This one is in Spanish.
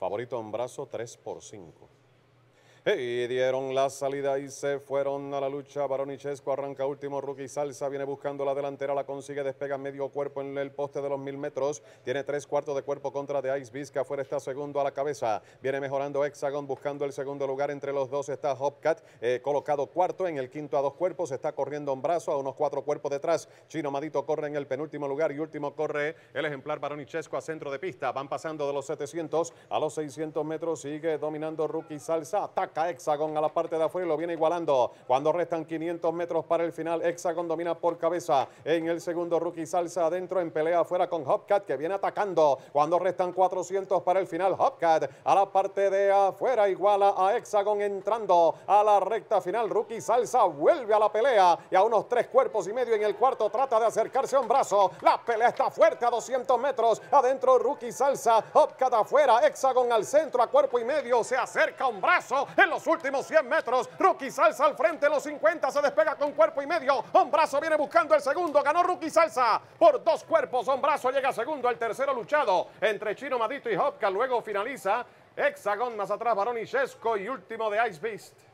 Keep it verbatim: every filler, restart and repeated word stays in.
Favorito en brazo tres por cinco. Y dieron la salida y se fueron a la lucha. Baronichesco arranca último. Rookie Salsa viene buscando la delantera, la consigue, despega medio cuerpo en el poste de los mil metros. Tiene tres cuartos de cuerpo contra de Ice Beast, que afuera está segundo a la cabeza. Viene mejorando Hexagon buscando el segundo lugar. Entre los dos está Hopcat, eh, colocado cuarto. En el quinto a dos cuerpos está corriendo en brazo, a unos cuatro cuerpos detrás. Chino Madito corre en el penúltimo lugar y último corre el ejemplar Baronichesco a centro de pista. Van pasando de los setecientos a los seiscientos metros. Sigue dominando Rookie Salsa. Ataca Hexagon a la parte de afuera y lo viene igualando. Cuando restan quinientos metros para el final, Hexagon domina por cabeza. En el segundo, Rookie Salsa adentro en pelea afuera con Hopcat, que viene atacando. Cuando restan cuatrocientos para el final, Hopcat a la parte de afuera iguala a Hexagon entrando a la recta final. Rookie Salsa vuelve a la pelea y a unos tres cuerpos y medio en el cuarto trata de acercarse a un brazo. La pelea está fuerte a doscientos metros. Adentro Rookie Salsa, Hopcat afuera, Hexagon al centro a cuerpo y medio. Se acerca a un brazo en los últimos cien metros. Rookie Salsa al frente, los cincuenta, se despega con cuerpo y medio. Hombrazo viene buscando el segundo. Ganó Rookie Salsa por dos cuerpos. Hombrazo llega segundo. El tercero luchado entre Chino Madito y Hopcat. Luego finaliza Hexagon, más atrás Baronichesco y último de Ice Beast.